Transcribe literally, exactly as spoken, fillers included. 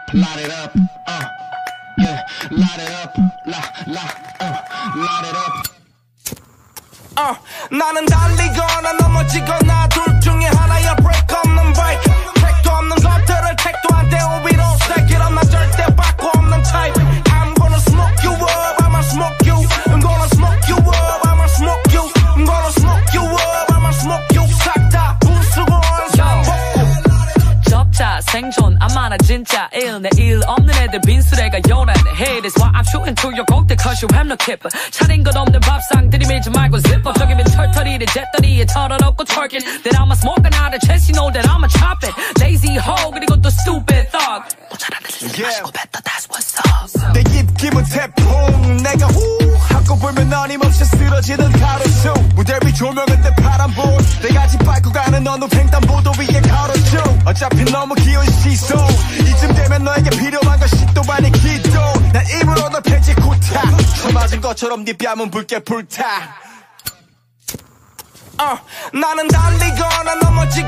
light it up, uh, yeah, light it up, la, la, uh, light it up. 어, 나는 달리거나 넘어지거나 둘 중에 하나야 break 없는 break 택도 없는 것들을 택도 안 돼 위로 stack it up 나 절대 바꿔 없는 type I'm gonna smoke you up I'ma smoke you I'm gonna smoke you up I'ma smoke you I'm gonna smoke you up I'ma smoke you 싹 다 부수고 원상복 접자 생존 안 많아 진짜 일 내일 없는 애들 빈수레가 요란해 Hey that's why I'm shooting to your goal cause you have no keeper 차린 것 없는 밥상 들이밀지 말고 zip up 저기면 털털이를 잿더리에 털어놓고 twerking Then I'ma smoke another chest you know that I'ma chop it Lazy hoe 그리고 또 stupid thug 모자란 데 쓰지 마시고 뱉어 that's what's up 내 입김은 태풍 내가 후 하고 불면 어림없이 쓰러지는 가로수 무대 위 조명은 내 파란불 내가 집 밟고 가는 어느 횡단보도 위에 걸어줘 어차피 너무 귀여운 시선 이쯤 되면 너에게 필요한 건 십도 반의 기도 난 입으로 널 패지 구타 쳐 맞은 것처럼 네 뺨은 붉게 불타 어, 나는 달리거나 넘어지거나